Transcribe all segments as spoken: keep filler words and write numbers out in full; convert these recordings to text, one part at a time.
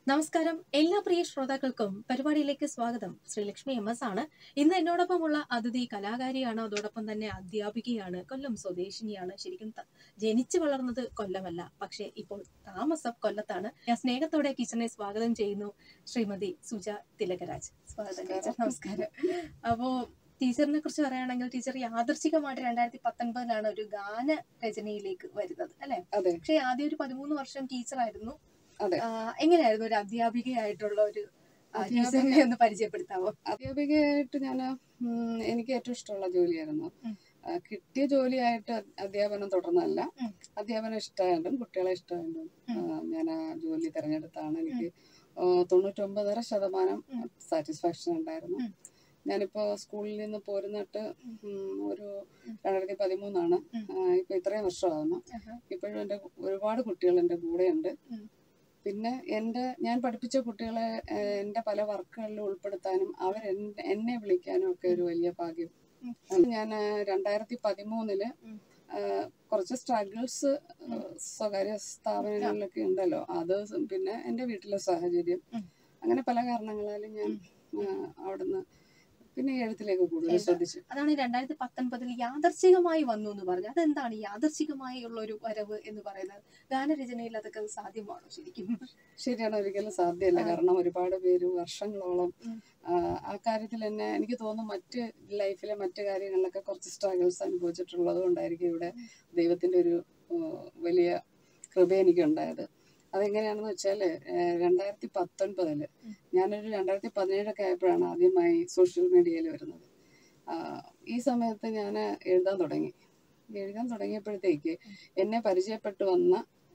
നമസ്കാരം എല്ലാ പ്രിയ ശ്രോതാക്കൾക്കും പരിപാടിയിലേക്ക് സ്വാഗതം. ശ്രീലക്ഷ്മി എം എസ് ആണ്. ഇന്ന് എന്നോടൊപ്പമുള്ള അതിഥി കലാകാരിയാണ്, അതോടൊപ്പം തന്നെ അധ്യാപികയാണ്, കൊല്ലം സ്വദേശിനിയാണ്. ശരിക്കും ജനിച്ചു വളർന്നത് കൊല്ലമല്ല, പക്ഷെ ഇപ്പോൾ താമസം കൊല്ലത്താണ്. ഞാൻ സ്നേഹത്തോടെ ടീച്ചറിനെ സ്വാഗതം ചെയ്യുന്നു. ശ്രീമതി സുജ തിലകരാജ്, സ്വാഗതം ടീച്ചർ. നമസ്കാരം. അപ്പോ ടീച്ചറിനെ കുറിച്ച് പറയുകയാണെങ്കിൽ, ടീച്ചർ യാദൃച്ഛികമായിട്ട് രണ്ടായിരത്തി പത്തൊൻപതിലാണ് ഒരു ഗാന രചനയിലേക്ക് വരുന്നത്, അല്ലെ? പക്ഷെ ആദ്യം ഒരു പതിമൂന്ന് വർഷം ടീച്ചറായിരുന്നു. എങ്ങനെയായിരുന്നു ഒരു അധ്യാപികയായിട്ടുള്ള ഒരു ടീച്ചറിനെ ഒന്ന് പരിചയപ്പെടുത്താവോ? അധ്യാപികയായിട്ട് ഞാൻ എനിക്ക് ഏറ്റവും ഇഷ്ടമുള്ള ജോലിയായിരുന്നു. കിട്ടിയ ജോലിയായിട്ട് അധ്യാപനം തുടർന്നല്ല, അധ്യാപനം ഇഷ്ടമായിട്ടും കുട്ടികളെ ഇഷ്ടമായിട്ടും ഞാൻ ആ ജോലി തിരഞ്ഞെടുത്താണ്. എനിക്ക് തൊണ്ണൂറ്റൊമ്പതര ശതമാനം സാറ്റിസ്ഫാക്ഷൻ ഉണ്ടായിരുന്നു. ഞാനിപ്പോ സ്കൂളിൽ നിന്ന് പോരുന്നിട്ട് ഒരു രണ്ടായിരത്തി പതിമൂന്നാണ്, ഇപ്പൊ ഇത്രയും വർഷമാകുന്നു. ഇപ്പോഴും എൻ്റെ ഒരുപാട് കുട്ടികൾ എൻ്റെ കൂടെയുണ്ട്. പിന്നെ എൻ്റെ ഞാൻ പഠിപ്പിച്ച കുട്ടികളെ എൻ്റെ പല വർക്കുകളിൽ ഉൾപ്പെടുത്താനും അവർ എന്നെ വിളിക്കാനും ഒക്കെ ഒരു വലിയ ഭാഗ്യം. ഞാൻ രണ്ടായിരത്തി പതിമൂന്നില് കുറച്ച് സ്ട്രഗിൾസ് സ്വകാര്യ സ്ഥാപനങ്ങളിലൊക്കെ ഉണ്ടല്ലോ, അത് പിന്നെ എൻ്റെ വീട്ടിലെ സാഹചര്യം, അങ്ങനെ പല കാരണങ്ങളാലും ഞാൻ അവിടുന്ന് പിന്നെ എഴുത്തിലേക്ക് കൂടുതൽ ശ്രദ്ധിച്ചു. അതാണ് രണ്ടായിരത്തി പത്തൊൻപതിൽ യാദർച്ഛികമായി വന്നു എന്ന് പറഞ്ഞു. അതെന്താണ് യാദർച്ഛികമായി ഉള്ള ഒരു വരവ് എന്ന് പറയുന്നത്? ഗാനരചനയിൽ അതൊക്കെ സാധ്യമാണോ? ശരിക്കും ശരിയാണ്, ഒരിക്കലും സാധ്യമല്ല. കാരണം ഒരുപാട് പേര് വർഷങ്ങളോളം ആ കാര്യത്തിൽ എന്നെ എനിക്ക് തോന്നുന്നു മറ്റ് ലൈഫിലെ മറ്റു കാര്യങ്ങളിലൊക്കെ കുറച്ച് സ്ട്രഗിൾസ് അനുഭവിച്ചിട്ടുള്ളത് കൊണ്ടായിരിക്കും ഇവിടെ ദൈവത്തിന്റെ ഒരു വലിയ കൃപ എനിക്കുണ്ടായത്. അതെങ്ങനെയാണെന്ന് വെച്ചാൽ രണ്ടായിരത്തി പത്തൊൻപതില് ഞാനൊരു രണ്ടായിരത്തി പതിനേഴൊക്കെ ആയപ്പോഴാണ് ആദ്യമായി സോഷ്യൽ മീഡിയയിൽ വരുന്നത്. ഈ സമയത്ത് ഞാൻ എഴുതാൻ തുടങ്ങി. എഴുതാൻ തുടങ്ങിയപ്പോഴത്തേക്ക് എന്നെ പരിചയപ്പെട്ടു വന്ന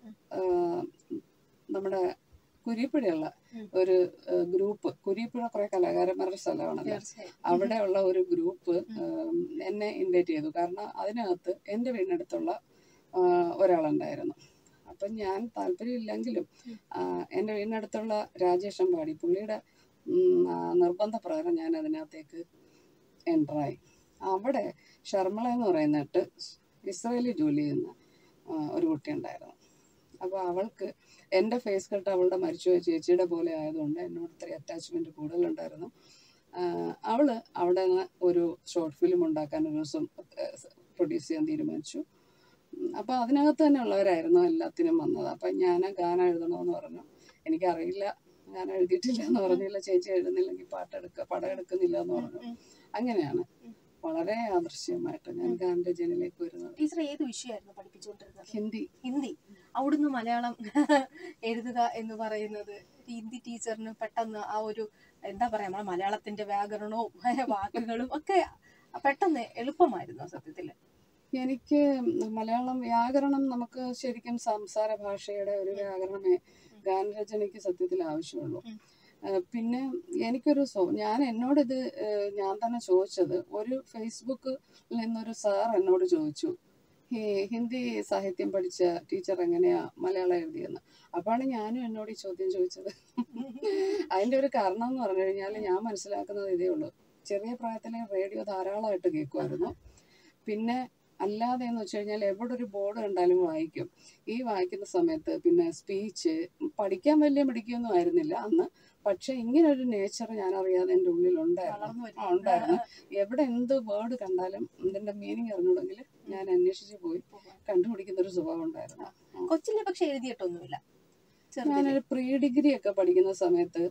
നമ്മുടെ കുരിപ്പുഴയുള്ള ഒരു ഗ്രൂപ്പ്, കുരിപ്പുഴ കുറെ കലാകാരന്മാരുടെ സ്ഥലമാണല്ലോ, അവിടെയുള്ള ഒരു ഗ്രൂപ്പ് എന്നെ ഇൻവൈറ്റ് ചെയ്തു. കാരണം അതിനകത്ത് എൻ്റെ വീടിനടുത്തുള്ള ഒരാളുണ്ടായിരുന്നു. അപ്പം ഞാൻ താല്പര്യമില്ലെങ്കിലും എൻ്റെ വീടിനടുത്തുള്ള രാജേഷ് അമ്പാടി പുള്ളിയുടെ നിർബന്ധ പ്രകാരം ഞാൻ അതിനകത്തേക്ക് എൻ്ററായി. അവിടെ ഷർമള എന്ന് പറയുന്നിട്ട് ഇസ്രായേലിൽ ജോലി ചെയ്യുന്ന ഒരു കുട്ടി ഉണ്ടായിരുന്നു. അപ്പോൾ അവൾക്ക് എൻ്റെ ഫേസ് കട്ട് അവളുടെ മരിച്ചുപോയ ചേച്ചിയുടെ പോലെ ആയതുകൊണ്ട് എന്നോട് ഇത്രയും അറ്റാച്ച്മെൻറ്റ് കൂടുതലുണ്ടായിരുന്നു. അവള് അവിടെ നിന്ന് ഒരു ഷോർട്ട് ഫിലിം ഉണ്ടാക്കാൻ ഒരു ദിവസം പ്രൊഡ്യൂസ് ചെയ്യാൻ തീരുമാനിച്ചു. അപ്പോൾ അതിനകത്ത് തന്നെ ഉള്ളവരായിരുന്നു എല്ലാത്തിനും വന്നത്. അപ്പം ഞാൻ ഗാനം എഴുതണമെന്ന് പറഞ്ഞു. എനിക്കറിയില്ല, ഗാനം എഴുതിയിട്ടില്ല എന്ന് പറഞ്ഞില്ല. ചേച്ചി എഴുതുന്നില്ലെങ്കിൽ പാട്ടെടുക്കുക പടം എടുക്കുന്നില്ല എന്ന് പറഞ്ഞു. അങ്ങനെയാണ് വളരെ ആദർശ്യമായിട്ട് ഞാൻ ഗാനരചനയിലേക്ക് വരുന്നത്. ടീച്ചർ ഏത് വിഷയമായിരുന്നു പഠിപ്പിച്ചുകൊണ്ടിരുന്നത്? ഹിന്ദി. ഹിന്ദി. അവിടുന്ന് മലയാളം എഴുതുക എന്ന് പറയുന്നത് ഹിന്ദി ടീച്ചറിന് പെട്ടെന്ന് ആ ഒരു എന്താ പറയാ, നമ്മളെ മലയാളത്തിന്റെ വ്യാകരണവും വാക്കുകളും ഒക്കെ പെട്ടെന്ന് എളുപ്പമായിരുന്നു സത്യത്തില്? എനിക്ക് മലയാളം വ്യാകരണം നമുക്ക് ശരിക്കും സംസാര ഭാഷയുടെ ഒരു വ്യാകരണമേ ഗാനരചനയ്ക്ക് സത്യത്തിൽ ആവശ്യമുള്ളൂ. പിന്നെ എനിക്കൊരു സോ ഞാൻ എന്നോടിത് ഞാൻ തന്നെ ചോദിച്ചത്, ഒരു ഫേസ്ബുക്കിൽ നിന്നൊരു സാർ എന്നോട് ചോദിച്ചു, ഹിന്ദി സാഹിത്യം പഠിച്ച ടീച്ചർ എങ്ങനെയാ മലയാളം എഴുതിയെന്ന്. അപ്പോഴാണ് ഞാനും എന്നോട് ഈ ചോദ്യം ചോദിച്ചത്. അതിൻ്റെ ഒരു കാരണം എന്ന് പറഞ്ഞു കഴിഞ്ഞാൽ ഞാൻ മനസ്സിലാക്കുന്നത് ഇതേ ഉള്ളൂ. ചെറിയ പ്രായത്തിലെ റേഡിയോ ധാരാളമായിട്ട് കേൾക്കുമായിരുന്നു. പിന്നെ അല്ലാതെ എന്ന് വെച്ച് കഴിഞ്ഞാൽ എവിടെ ഒരു ബോർഡ് കണ്ടാലും വായിക്കും. ഈ വായിക്കുന്ന സമയത്ത് പിന്നെ സ്പീച്ച് പഠിക്കാൻ വലിയ മിടിക്കൊന്നും ആയിരുന്നില്ല അന്ന്. പക്ഷെ ഇങ്ങനെ ഒരു നേച്ചർ ഞാൻ അറിയാതെ എൻ്റെ ഉള്ളിൽ ഉണ്ടായിരുന്നു ഉണ്ടായിരുന്നു എവിടെ എന്ത് വേർഡ് കണ്ടാലും ഇതിന്റെ മീനിങ് അറിഞ്ഞൂടെങ്കിൽ ഞാൻ അന്വേഷിച്ച് പോയി കണ്ടുപിടിക്കുന്ന ഒരു സ്വഭാവം ഉണ്ടായിരുന്നു. കൊച്ചിലെ പക്ഷെ എഴുതിയിട്ടൊന്നുമില്ല. ഞാനൊരു പ്രീ ഡിഗ്രി ഒക്കെ പഠിക്കുന്ന സമയത്ത്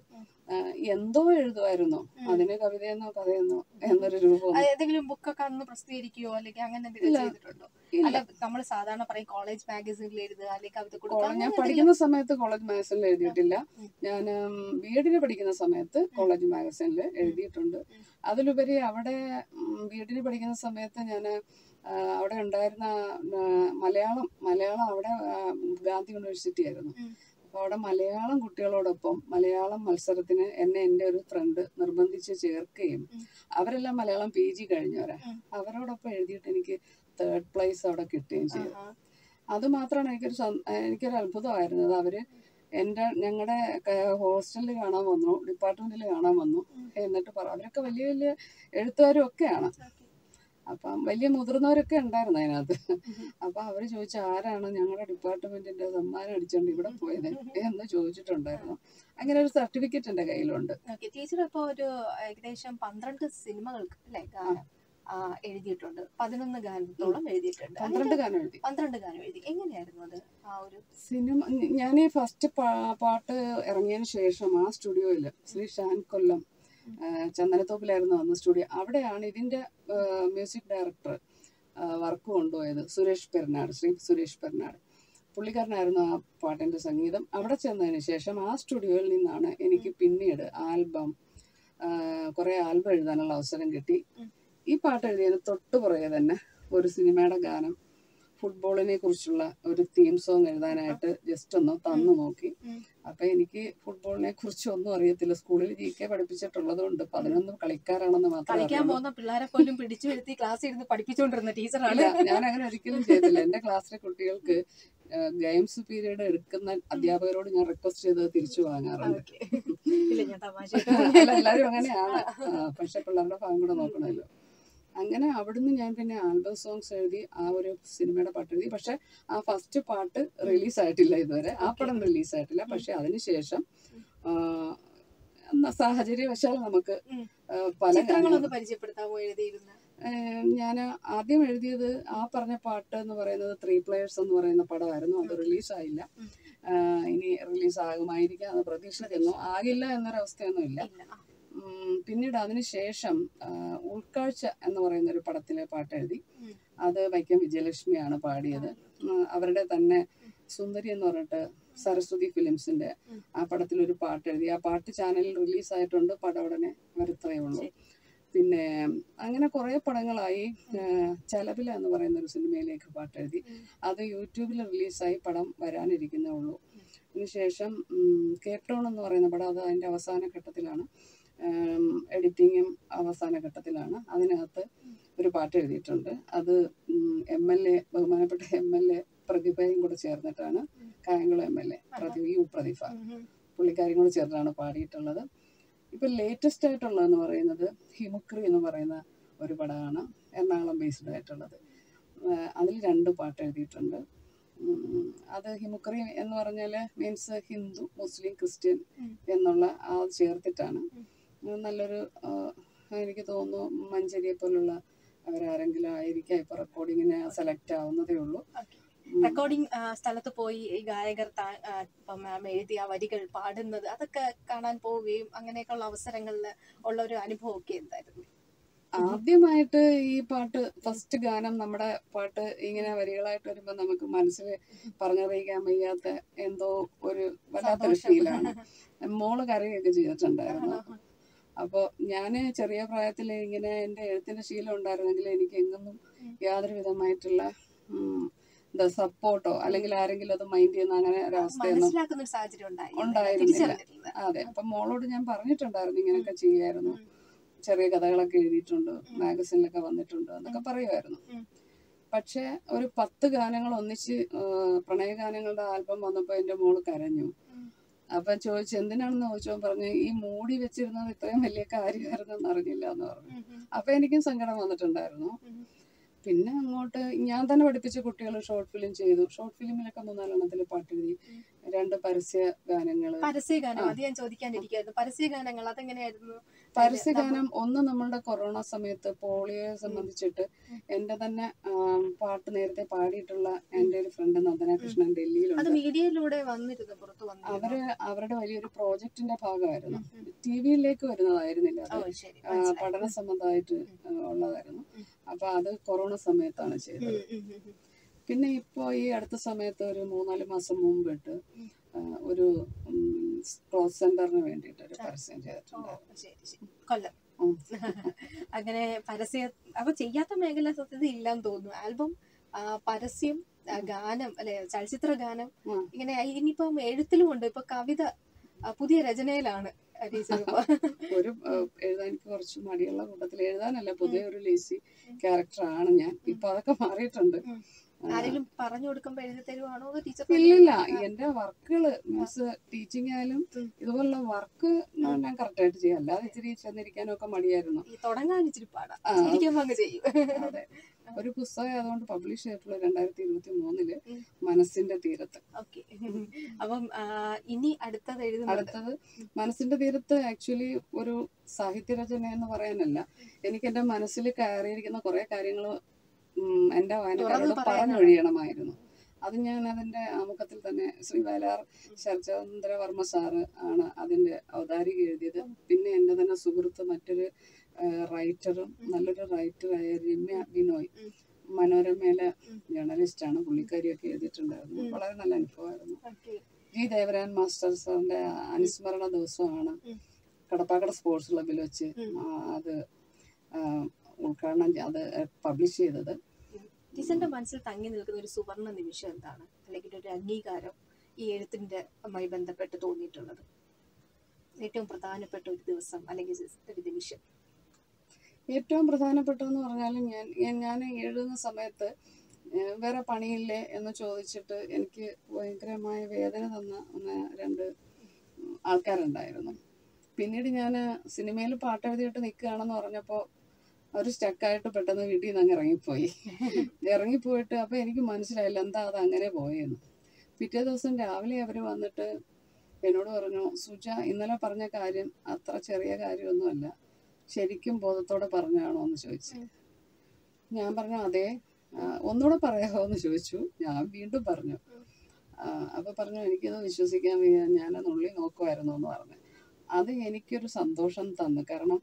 എന്തോ എഴുതുമായിരുന്നു. അതിന് കവിതയെന്നോ കഥയെന്നോ എന്നൊരു രൂപം. ഏതെങ്കിലും ബുക്കൊക്കെ അന്ന് പ്രസിദ്ധീകരിക്കുകയോ അല്ലെങ്കിൽ അങ്ങനെ എന്തെങ്കിലും ചെയ്തിട്ടുണ്ടോ? അല്ല, നമ്മൾ സാധാരണ പറയും കോളേജ് മാഗസീനിൽ എഴുതുക അല്ലെങ്കിൽ കവിത കൊടുക്കുക. ഞാൻ പഠിക്കുന്ന സമയത്ത് കോളേജ് മാഗസീനിൽ എഴുതിയിട്ടില്ല. ഞാൻ ബി എഡിന് പഠിക്കുന്ന സമയത്ത് കോളേജ് മാഗസീനിൽ എഴുതിയിട്ടുണ്ട്. അതിലുപരി അവിടെ ബി എഡിന് പഠിക്കുന്ന സമയത്ത് ഞാൻ അവിടെ ഉണ്ടായിരുന്ന മലയാളം മലയാളം അവിടെ ഗാന്ധി യൂണിവേഴ്സിറ്റി ആയിരുന്നു. അപ്പോൾ അവിടെ മലയാളം കുട്ടികളോടൊപ്പം മലയാളം മത്സരത്തിന് എന്നെ എൻ്റെ ഒരു ഫ്രണ്ട് നിർബന്ധിച്ച് ചേർക്കുകയും അവരെല്ലാം മലയാളം പി ജി കഴിഞ്ഞവരാ. അവരോടൊപ്പം എഴുതിയിട്ട് എനിക്ക് തേർഡ് പ്ലേസ് അവിടെ കിട്ടുകയും ചെയ്തു. അത് മാത്രമാണ് എനിക്കൊരു എനിക്കൊരു അത്ഭുതമായിരുന്നത്. അവര് എൻ്റെ ഞങ്ങളുടെ ഹോസ്റ്റലിൽ കാണാൻ വന്നു, ഡിപ്പാർട്ട്മെന്റിൽ കാണാൻ വന്നു. എന്നിട്ട് പറ അവരൊക്കെ വലിയ വലിയ എഴുത്തുകാരും ഒക്കെയാണ്. അപ്പം വലിയ മുതിർന്നവരൊക്കെ ഉണ്ടായിരുന്നു അതിനകത്ത്. അപ്പൊ അവര് ചോദിച്ചു ആരാണ് ഞങ്ങളുടെ ഡിപ്പാർട്ട്മെന്റിന്റെ സമ്മാനം അടിച്ചോണ്ട് ഇവിടെ പോയത് എന്ന് ചോദിച്ചിട്ടുണ്ടായിരുന്നു. അങ്ങനെ ഒരു സർട്ടിഫിക്കറ്റ് എന്റെ കയ്യിലുണ്ട്. ടീച്ചർ ഇപ്പൊ ഒരു ഏകദേശം പന്ത്രണ്ട് സിനിമകൾക്ക് അല്ലെ ഗാനം എഴുതിയിട്ടുണ്ട്. പതിനൊന്ന് ഗാനത്തോളം എഴുതിയിട്ടുണ്ട്. പന്ത്രണ്ട് ഗാനം എഴുതി പന്ത്രണ്ട് ഗാനം എഴുതി എങ്ങനെയായിരുന്നു അത്? ആ ഒരു സിനിമ ഞാൻ ഈ ഫസ്റ്റ് പാട്ട് ഇറങ്ങിയതിന് ശേഷം ആ സ്റ്റുഡിയോയില് ശ്രീ ഷാൻ കൊല്ലം ചന്ദനത്തോപ്പിലായിരുന്നു അന്ന് സ്റ്റുഡിയോ. അവിടെയാണ് ഇതിന്റെ മ്യൂസിക് ഡയറക്ടർ വർക്ക് കൊണ്ടുപോയത്, സുരേഷ് പെരുന്നാട്, ശ്രീ സുരേഷ് പെരുന്നാട്. പുള്ളിക്കാരനായിരുന്നു ആ പാട്ടിന്റെ സംഗീതം. അവിടെ ചെന്നതിന് ശേഷം ആ സ്റ്റുഡിയോയിൽ നിന്നാണ് എനിക്ക് പിന്നീട് ആൽബം കുറെ ആൽബം എഴുതാനുള്ള അവസരം കിട്ടി. ഈ പാട്ട് എഴുതിയതിന് തൊട്ട് പുറകെ തന്നെ ഒരു സിനിമയുടെ ഗാനം, ഫുട്ബോളിനെ കുറിച്ചുള്ള ഒരു തീം സോങ് എഴുതാനായിട്ട് ജസ്റ്റ് ഒന്ന് തന്നു നോക്കി. അപ്പൊ എനിക്ക് ഫുട്ബോളിനെ കുറിച്ച് ഒന്നും അറിയത്തില്ല. സ്കൂളിൽ ജി കെ പഠിപ്പിച്ചിട്ടുള്ളത് കൊണ്ട് പതിനൊന്ന് കളിക്കാരാണെന്ന് മാത്രമേ ടീച്ചറാണ്. ഞാൻ അങ്ങനെ ഒരിക്കലും ചെയ്തില്ല. എന്റെ ക്ലാസ്സിലെ കുട്ടികൾക്ക് ഗെയിംസ് പീരീഡ് എടുക്കുന്ന അധ്യാപകരോട് ഞാൻ റിക്വസ്റ്റ് ചെയ്ത് തിരിച്ചു വാങ്ങാറുണ്ട്. അല്ല, എല്ലാരും അങ്ങനെയാണ്. പക്ഷെ പിള്ളേരുടെ ഭാഗം കൂടെ നോക്കണമല്ലോ. അങ്ങനെ അവിടുന്ന് ഞാൻ പിന്നെ ആൽബം സോങ്സ് എഴുതി ആ ഒരു സിനിമയുടെ പാട്ട് എഴുതി. പക്ഷെ ആ ഫസ്റ്റ് പാട്ട് റിലീസായിട്ടില്ല ഇതുവരെ. ആ പടം റിലീസായിട്ടില്ല. പക്ഷെ അതിനുശേഷം സാഹചര്യവശാൽ നമുക്ക് പല പരിചയപ്പെടുത്താമോ? എഴുതിയിരുന്ന ഞാൻ ആദ്യം എഴുതിയത് ആ പറഞ്ഞ പാട്ട് എന്ന് പറയുന്നത് ത്രീ പ്ലേയേഴ്സ് എന്ന് പറയുന്ന പടമായിരുന്നു. അത് റിലീസായില്ല. ഇനി റിലീസ് ആകുമായിരിക്കാം എന്ന് പ്രതീക്ഷിക്കുന്നു. ആകില്ല എന്നൊരവസ്ഥയൊന്നുമില്ല. പിന്നീട് അതിനുശേഷം ഉൾക്കാഴ്ച എന്ന് പറയുന്ന ഒരു പടത്തിലെ പാട്ട് എഴുതി. അത് വൈക്കം വിജയലക്ഷ്മിയാണ് പാടിയത്. അവരുടെ തന്നെ സുന്ദരി എന്ന് പറഞ്ഞിട്ട് സരസ്വതി ഫിലിംസിന്റെ ആ പടത്തിൽ ഒരു പാട്ട് എഴുതി. ആ പാട്ട് ചാനലിൽ റിലീസായിട്ടുണ്ട്. പടം ഉടനെ വരത്തേ ഉള്ളൂ. പിന്നെ അങ്ങനെ കുറെ പടങ്ങളായി. ചലപില എന്ന് പറയുന്ന ഒരു സിനിമയിലേക്ക് പാട്ട് എഴുതി. അത് യൂട്യൂബിൽ റിലീസായി, പടം വരാനിരിക്കുന്നേ ഉള്ളൂ. അതിനുശേഷം കേപ്പ് ടൗൺ എന്ന് പറയുന്ന പടം, അത് അതിന്റെ അവസാന ഘട്ടത്തിലാണ്. എഡിറ്റിങ്ങും അവസാന ഘട്ടത്തിലാണ്. അതിനകത്ത് ഒരു പാട്ട് എഴുതിയിട്ടുണ്ട്. അത് എം എൽ എ ബഹുമാനപ്പെട്ട എം എൽ എ പ്രതിഭയും കൂടെ ചേർന്നിട്ടാണ്, Kayamkulam M L A Prathibha U Prathibha പുള്ളിക്കാരും കൂടെ ചേർന്നാണ് പാടിയിട്ടുള്ളത്. ഇപ്പൊ ലേറ്റസ്റ്റ് ആയിട്ടുള്ളതെന്ന് പറയുന്നത് ഹിമുക്രി എന്ന് പറയുന്ന ഒരു പടമാണ്, എറണാകുളം ബേസ്ഡ് ആയിട്ടുള്ളത്. അതിൽ രണ്ട് പാട്ട് എഴുതിയിട്ടുണ്ട്. അത് ഹിമുക്രി എന്ന് പറഞ്ഞാൽ മീൻസ് ഹിന്ദു, മുസ്ലിം, ക്രിസ്ത്യൻ എന്നുള്ള ആ ചേർത്തിട്ടാണ്. നല്ലൊരു എനിക്ക് തോന്നുന്നു മഞ്ചേരിയെ പോലുള്ള അവരാരെങ്കിലും ആയിരിക്കാം ഇപ്പൊ റെക്കോർഡിങ്ങിന് സെലക്ട് ആവുന്നതേ ഉള്ളൂ. റെക്കോർഡിംഗ് സ്ഥലത്ത് പോയി ഈ ഗായകർ മാം എഴുതിയ വരികൾ പാടുന്നത് അതൊക്കെ കാണാൻ പോവുകയും അങ്ങനെയൊക്കെയുള്ള അവസരങ്ങളിൽ ഉള്ള ഒരു അനുഭവം ഒക്കെ എന്തായിരുന്നു? ആദ്യമായിട്ട് ഈ പാട്ട് ഫസ്റ്റ് ഗാനം നമ്മുടെ പാട്ട് ഇങ്ങനെ വരികളായിട്ട് വരുമ്പോ നമുക്ക് മനസ്സിൽ പറഞ്ഞറിയിക്കാൻ വയ്യാത്ത എന്തോ ഒരു വല്ലാത്തൊരു ഫീലാണ്. മോള് കരയൊക്കെ ചെയ്തിട്ടുണ്ടായിരുന്നു. അപ്പൊ ഞാന് ചെറിയ പ്രായത്തിൽ ഇങ്ങനെ എന്റെ എഴുത്തിന്റെ ശീലം ഉണ്ടായിരുന്നെങ്കിൽ എനിക്ക് എങ്ങൊന്നും യാതൊരു വിധമായിട്ടുള്ള എന്താ സപ്പോർട്ടോ അല്ലെങ്കിൽ ആരെങ്കിലും അത് മൈൻഡ് ചെയ്യുന്ന അങ്ങനെ ഒരവസ്ഥയൊന്നും ഉണ്ടായിരുന്നില്ല. അതെ. അപ്പൊ മോളോട് ഞാൻ പറഞ്ഞിട്ടുണ്ടായിരുന്നു ഇങ്ങനെയൊക്കെ ചെയ്യായിരുന്നു, ചെറിയ കഥകളൊക്കെ എഴുതിയിട്ടുണ്ട്, മാഗസിനിലൊക്കെ വന്നിട്ടുണ്ട് എന്നൊക്കെ പറയുമായിരുന്നു. പക്ഷെ ഒരു പത്ത് ഗാനങ്ങൾ ഒന്നിച്ച് പ്രണയഗാനങ്ങളുടെ ആൽബം വന്നപ്പോ എന്റെ മോള് കരഞ്ഞു. അപ്പൊ ചോദിച്ചു എന്തിനാണെന്ന് ചോദിച്ചോ, പറഞ്ഞു ഈ മൂടി വെച്ചിരുന്നത് ഇത്രയും വലിയ കാര്യമായിരുന്നെന്ന് അറിഞ്ഞില്ല എന്ന് പറഞ്ഞു. അപ്പൊ എനിക്കും സങ്കടം വന്നിട്ടുണ്ടായിരുന്നു. പിന്നെ അങ്ങോട്ട് ഞാൻ തന്നെ പഠിപ്പിച്ച കുട്ടികൾ ഷോർട്ട് ഫിലിം ചെയ്തു. ഷോർട്ട് ഫിലിമിലൊക്കെ മൂന്നാലെണ്ണത്തിൽ പാട്ട് എഴുതി. രണ്ട് പരസ്യ ഗാനങ്ങള്. പരസ്യഗാനം അത് ഞാൻ ചോദിക്കാനിരിക്കുന്നു. പരസ്യഗാനങ്ങൾ അതെങ്ങനെയായിരുന്നു? പരസ്യഗാനം ഒന്ന് നമ്മളുടെ കൊറോണ സമയത്ത് പോളിയോയെ സംബന്ധിച്ചിട്ട് എന്റെ തന്നെ പാട്ട് നേരത്തെ പാടിയിട്ടുള്ള എന്റെ ഒരു ഫ്രണ്ട് നന്ദന കൃഷ്ണൻ ഡൽഹിയിലുണ്ട്. മീഡിയയിലൂടെ അവര് അവരുടെ വലിയൊരു പ്രോജക്റ്റിന്റെ ഭാഗമായിരുന്നു. ടി വിയിലേക്ക് വരുന്നതായിരുന്നില്ല, അത് പഠന സംബന്ധമായിട്ട് ഉള്ളതായിരുന്നു. അപ്പൊ അത് കൊറോണ സമയത്താണ് ചെയ്തത്. പിന്നെ ഇപ്പോ ഈ അടുത്ത സമയത്ത് ഒരു മൂന്നാല് മാസം മുമ്പിട്ട് ഒരു ക്ലോത്ത് സെന്ററിന് വേണ്ടിയിട്ട് ഒരു പരസ്യം ചെയ്തിട്ടുണ്ടായിരുന്നു. അങ്ങനെ പരസ്യ അപ്പൊ ചെയ്യാത്ത മേഖല സത്യത്തിൽ ഇല്ലാന്ന് തോന്നുന്നു. ആൽബം, പരസ്യം, ഗാനം അല്ലെ, ചലച്ചിത്ര ഗാനം, ഇങ്ങനെ ഇനിയിപ്പം എഴുത്തിലും ഉണ്ട്. ഇപ്പൊ കവിത പുതിയ രചനയിലാണ്. ഒരു എഴുതാൻ എനിക്ക് കുറച്ച് മടിയുള്ള കൂട്ടത്തിൽ, എഴുതാനല്ല, പുതിയ ഒരു ലേസി ക്യാരക്ടറാണ് ഞാൻ. ഇപ്പൊ അതൊക്കെ മാറിയിട്ടുണ്ട്. ആരെങ്കിലും പറഞ്ഞു കൊടുക്കുമ്പോ എഴുതി തരുവാണോ ടീച്ചർ? ഇല്ലില്ല, എന്റെ വർക്കുകള് മീൻസ് ടീച്ചിങ് ആയാലും ഇതുപോലുള്ള വർക്ക് ഞാൻ കറക്റ്റ് ആയിട്ട് ചെയ്യാം. അല്ലാതെ ഇച്ചിരി ചെന്നിരിക്കാനും ഒക്കെ മടിയായിരുന്നു. തുടങ്ങാൻ ഇച്ചിരി പാടാ. അതെ, ഒരു പുസ്തകം അതുകൊണ്ട് പബ്ലിഷ് ചെയ്തിട്ടുള്ള രണ്ടായിരത്തി ഇരുപത്തി മൂന്നില് മനസ്സിന്റെ തീരത്ത്. അപ്പം ഇനി അടുത്തത് എഴുതുന്നത് അടുത്തത് മനസ്സിന്റെ തീരത്ത് ആക്ച്വലി ഒരു സാഹിത്യരചന എന്ന് പറയാനല്ല, എനിക്ക് എന്റെ മനസ്സിൽ കയറിയിരിക്കുന്ന കുറെ കാര്യങ്ങൾ എന്റെ വായനക്കാരോട് പറഞ്ഞൊഴിയണമായിരുന്നു. അത് ഞാൻ അതിന്റെ ആമുഖത്തിൽ തന്നെ ശ്രീ വയലാർ ശരചന്ദ്രവർമ്മ സാറ് ആണ് അതിന്റെ ഔദാരിക എഴുതിയത്. പിന്നെ എന്റെ തന്നെ സുഹൃത്ത് മറ്റൊരു റൈറ്ററും നല്ലൊരു റൈറ്ററായ രമ്യ ബിനോയ്, മനോരമയിലെ ജേർണലിസ്റ്റ് ആണ്, പുള്ളിക്കാരിയൊക്കെ എഴുതിയിട്ടുണ്ടായിരുന്നു. വളരെ നല്ല അനുഭവമായിരുന്നു. ജി ദേവരാൻ മാസ്റ്റർ സാറിന്റെ അനുസ്മരണ ദിവസമാണ് കടപ്പാക്കട സ്പോർട്സ് ക്ലബിൽ വെച്ച് അത് ഉദ്ഘാടനം അത് പബ്ലിഷ് ചെയ്തത്. ടീച്ചറിന്റെ മനസ്സിൽ തങ്ങി നിൽക്കുന്ന ഒരു സുവർണ നിമിഷം എന്താണ്, അല്ലെങ്കിൽ ഒരു അംഗീകാരം ഈ എഴുത്തിന്റെ മായി ബന്ധപ്പെട്ട് തോന്നിയിട്ടുള്ളത്? ഏറ്റവും പ്രധാനപ്പെട്ട ഒരു ദിവസം അല്ലെങ്കിൽ ഒരു നിമിഷം? ഏറ്റവും പ്രധാനപ്പെട്ടതെന്ന് പറഞ്ഞാൽ ഞാൻ ഞാൻ എഴുതുന്ന സമയത്ത് വേറെ പണിയില്ലേ എന്ന് ചോദിച്ചിട്ട് എനിക്ക് ഭയങ്കരമായ വേദന തന്ന ഒന്ന് രണ്ട് ആൾക്കാരുണ്ടായിരുന്നു. പിന്നീട് ഞാൻ സിനിമയിൽ പാട്ട് എഴുതിയിട്ട് നിൽക്കുകയാണെന്ന് പറഞ്ഞപ്പോൾ അവർ സ്റ്റക്കായിട്ട് പെട്ടെന്ന് വീട്ടിൽ നിന്ന് അങ്ങ് ഇറങ്ങിപ്പോയി. ഇറങ്ങിപ്പോയിട്ട് അപ്പോൾ എനിക്ക് മനസ്സിലായില്ല എന്താ അത് അങ്ങനെ പോയെന്ന്. പിറ്റേ ദിവസം രാവിലെ അവർ വന്നിട്ട് എന്നോട് പറഞ്ഞു, സുജ ഇന്നലെ പറഞ്ഞ കാര്യം അത്ര ചെറിയ കാര്യമൊന്നുമല്ല, ശരിക്കും ബോധത്തോടെ പറഞ്ഞാണോ എന്ന് ചോദിച്ചു. ഞാൻ പറഞ്ഞു അതെ, ഒന്നുകൂടെ പറയാമോ എന്ന് ചോദിച്ചു. ഞാൻ വീണ്ടും പറഞ്ഞു. അപ്പോൾ പറഞ്ഞു എനിക്കത് വിശ്വസിക്കാൻ വയ്യ, ഞാൻ നുള്ളി നോക്കുമായിരുന്നു എന്ന് പറഞ്ഞു. അത് എനിക്കൊരു സന്തോഷം തന്നു. കാരണം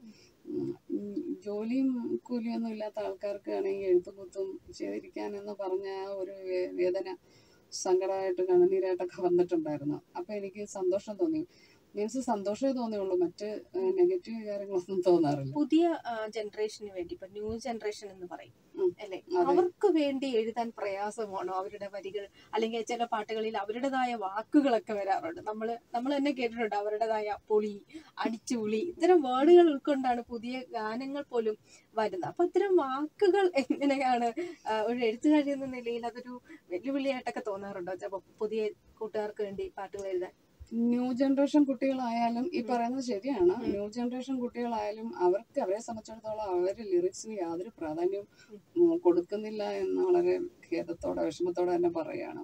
ജോലിയും കൂലിയൊന്നും ഇല്ലാത്ത ആൾക്കാർക്ക് ആണെങ്കിൽ എഴുത്തുകുത്തും ചെയ്തിരിക്കാനെന്ന് പറഞ്ഞ ആ ഒരു വേദന സങ്കടമായിട്ട് കണ്ണുനീരായിട്ടൊക്കെ വന്നിട്ടുണ്ടായിരുന്നു. അപ്പം എനിക്ക് സന്തോഷം തോന്നി. മീൻസ് സന്തോഷമേ തോന്നിയുള്ളൂ, മറ്റ് നെഗറ്റീവ് കാര്യങ്ങളൊന്നും തോന്നാറില്ല. പുതിയ ജനറേഷന് വേണ്ടി, ഇപ്പൊ ന്യൂ ജനറേഷൻ എന്ന് പറയും അല്ലെ, അവർക്ക് വേണ്ടി എഴുതാൻ പ്രയാസമാണോ അവരുടെ വരികൾ? അല്ലെങ്കിൽ ചില പാട്ടുകളിൽ അവരുടേതായ വാക്കുകളൊക്കെ വരാറുണ്ട്. നമ്മള് നമ്മൾ തന്നെ കേട്ടിട്ടുണ്ട് അവരുടേതായ പൊളി, അടിച്ചുപൊളി, ഇത്തരം വേർഡുകൾ ഉൾക്കൊണ്ടാണ് പുതിയ ഗാനങ്ങൾ പോലും വരുന്നത്. അപ്പൊ ഇത്തരം വാക്കുകൾ എങ്ങനെയാണ് ഒരു എഴുത്തുകാരി എന്ന നിലയിൽ അതൊരു വെല്ലുവിളിയായിട്ടൊക്കെ തോന്നാറുണ്ടോ ചിലപ്പോ പുതിയ കൂട്ടുകാർക്ക് വേണ്ടി പാട്ടുകൾ എഴുതാൻ? ന്യൂ ജനറേഷൻ കുട്ടികളായാലും ഈ പറയുന്നത് ശരിയാണ്. ന്യൂ ജനറേഷൻ കുട്ടികളായാലും അവർക്ക് അവരെ സംബന്ധിച്ചിടത്തോളം അവര് ലിറിക്സിന് യാതൊരു പ്രാധാന്യവും കൊടുക്കുന്നില്ല എന്ന് വളരെ ഖേദത്തോടെ വിഷമത്തോടെ തന്നെ പറയുകയാണ്.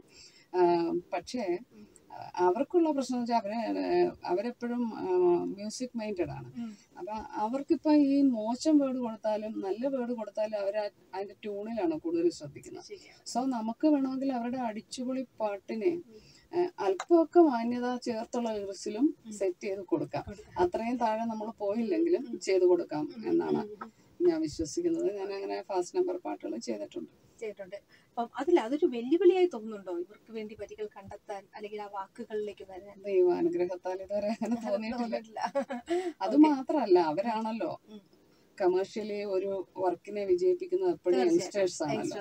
പക്ഷേ അവർക്കുള്ള പ്രശ്നം വെച്ചാൽ അവരെ അവരെപ്പോഴും മ്യൂസിക് മൈൻഡഡ് ആണ്. അപ്പൊ അവർക്കിപ്പോ ഈ മോശം വേർഡ് കൊടുത്താലും നല്ല വേർഡ് കൊടുത്താലും അവർ അതിന്റെ ട്യൂണിലാണ് കൂടുതൽ ശ്രദ്ധിക്കുന്നത്. സോ നമുക്ക് വേണമെങ്കിൽ അവരുടെ അടിച്ചുപൊളി പാട്ടിനെ അല്പമൊക്കെ മാന്യത ചേർത്തുള്ള ലിറിക്സിലും സെറ്റ് ചെയ്ത് കൊടുക്കാം. അത്രയും താഴെ നമ്മൾ പോയില്ലെങ്കിലും ചെയ്ത് കൊടുക്കാം എന്നാണ് ഞാൻ വിശ്വസിക്കുന്നത്. ഞാൻ അങ്ങനെ ഫാസ്റ്റ് നമ്പർ പാട്ടുകൾ ചെയ്തിട്ടുണ്ട് ചെയ്തിട്ടുണ്ട് അപ്പം അതിൽ അതൊരു വെല്ലുവിളിയായി തോന്നുന്നുണ്ടോ ഇവർക്ക് വേണ്ടി വരികൾ കണ്ടെത്താൻ, അല്ലെങ്കിൽ ആ വാക്കുകളിലേക്ക് വരാൻ? ദൈവാനുഗ്രഹത്താൽ ഇതുവരെ അങ്ങനെ തോന്നിയിട്ടില്ല. അത് മാത്രല്ല, അവരാണല്ലോ കമേഴ്ഷ്യലി ഒരു വർക്കിനെ വിജയിപ്പിക്കുന്നത് എപ്പോഴും യങ്സ്റ്റേഴ്സ് ആണല്ലോ.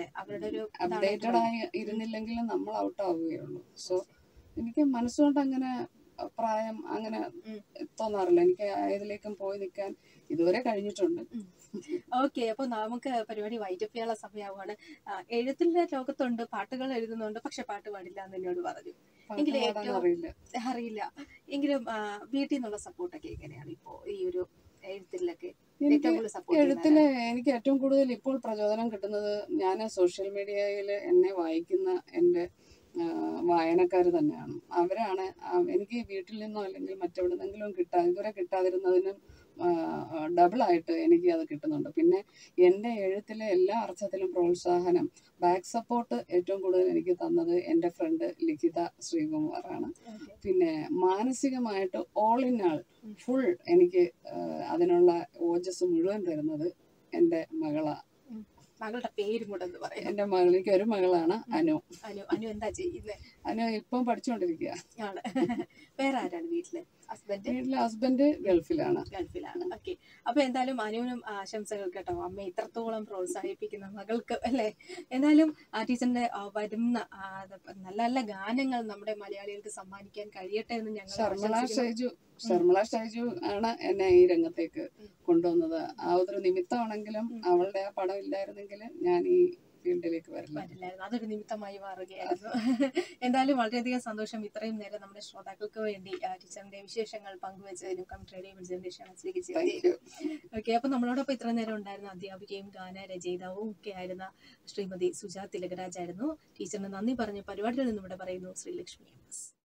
അപ്ഡേറ്റഡ് ആയി ഇരുന്നില്ലെങ്കിൽ നമ്മൾ ഔട്ട് ആവുകയുള്ളൂ. സോ എനിക്ക് മനസ്സുകൊണ്ട് അങ്ങനെ പ്രായം അങ്ങനെ തോന്നാറില്ല. എനിക്ക് ഏതിലേക്കും പോയി നിൽക്കാൻ ഇതുവരെ കഴിഞ്ഞിട്ടുണ്ട്. ഓക്കെ, അപ്പൊ നമുക്ക് പരിപാടി വൈൻഡപ്പ് ചെയ്യാനുള്ള സമയമാണ്. എഴുത്തിന്റെ ലോകത്തുണ്ട്, പാട്ടുകൾ എഴുതുന്നുണ്ട്, പക്ഷെ പാട്ട് പാടില്ല എന്ന് എന്നോട് പറഞ്ഞു. എങ്കിലും ഏറ്റവും അറിയില്ല എങ്കിലും വീട്ടിൽ നിന്നുള്ള സപ്പോർട്ടൊക്കെ എങ്ങനെയാണ് ഇപ്പോ ഈ ഒരു എഴുത്തിലൊക്കെ? എഴുത്തില് എനിക്ക് ഏറ്റവും കൂടുതൽ ഇപ്പോൾ പ്രചോദനം കിട്ടുന്നത് ഞാൻ സോഷ്യൽ മീഡിയയിൽ എന്നെ വായിക്കുന്ന എൻ്റെ വായനക്കാർ തന്നെയാണ്. അവരാണ് എനിക്ക് വീട്ടിൽ നിന്നോ അല്ലെങ്കിൽ മറ്റെവിടെ നിന്നെങ്കിലും കിട്ടാ ഇതുവരെ കിട്ടാതിരുന്നതിനും ഡബിളായിട്ട് എനിക്ക് അത് കിട്ടുന്നുണ്ട്. പിന്നെ എൻ്റെ എഴുത്തിലെ എല്ലാ അർത്ഥത്തിലും പ്രോത്സാഹനം, ബാക്ക് സപ്പോർട്ട് ഏറ്റവും കൂടുതൽ എനിക്ക് തന്നത് എൻ്റെ ഫ്രണ്ട് ലിഖിത ശ്രീകുമാറാണ്. പിന്നെ മാനസികമായിട്ട് ഓൾ ഇൻ ആൾ ഫുൾ എനിക്ക് അതിനുള്ള ഓജസ് മുഴുവൻ തരുന്നത് എൻ്റെ മകളാണ്. മകളുടെ പേരും കൂടെ ഒന്ന് പറയാം. എന്റെ മകൾ, എനിക്ക് ഒരു മകളാണ് അനു. അനു അനു എന്താ ചെയ്യുന്നത്? അനു ഇപ്പം പഠിച്ചുകൊണ്ടിരിക്കുക. ആണ്. വേറെ ആരാണ് വീട്ടില്? ഹസ്ബൻഡ്? വീട്ടിലെ ഹസ്ബൻഡ് ഗൾഫിലാണ്. ഗൾഫിലാണ്. ഓക്കെ. അപ്പൊ എന്തായാലും അനുവിനും ആശംസകൾ കേട്ടോ. അമ്മ ഇത്രത്തോളം പ്രോത്സാഹിപ്പിക്കുന്ന മകൾക്ക് അല്ലെ. എന്തായാലും ആ ടീച്ചറിന്റെ വരുന്ന നല്ല നല്ല ഗാനങ്ങൾ നമ്മുടെ മലയാളികൾക്ക് സമ്മാനിക്കാൻ കഴിയട്ടെ എന്ന് ഞങ്ങൾ ശർമ്മള ഷൈജു ശർമ്മള ഷൈജു ആണ് എന്നെ ഈ രംഗത്തേക്ക് കൊണ്ടുവന്നത്. ആ ഒരു നിമിത്തമാണെങ്കിലും അവളുടെ ആ പടം ഇല്ലായിരുന്നെങ്കിൽ ഞാൻ ഈ ഫീൽഡിലേക്ക് വരില്ല. വരില്ലായിരുന്നു, അതൊരു നിമിത്തമായി മാറുകയായിരുന്നു. എന്തായാലും വളരെയധികം സന്തോഷം ഇത്രയും നേരം നമ്മുടെ ശ്രോതാക്കൾക്ക് വേണ്ടി ആ, ടീച്ചറിന്റെ വിശേഷങ്ങൾ പങ്കുവച്ചതിനും കമ്പ്യൂട്ടർ റേഡിയോ പ്രസന്റേഷൻ സ്വീകരിച്ചതിനും. ഓക്കെ, അപ്പൊ നമ്മളോടൊപ്പം ഇത്ര നേരം ഉണ്ടായിരുന്ന അധ്യാപികയും ഗാനരചയിതാവും ഒക്കെ ആയിരുന്ന ശ്രീമതി സുജാ തിലകരാജ് ആയിരുന്നു. ടീച്ചറിന് നന്ദി പറഞ്ഞ് പരിപാടിയിൽ നിന്നും ഇവിടെ പറയുന്നു ശ്രീലക്ഷ്മി എം എസ്.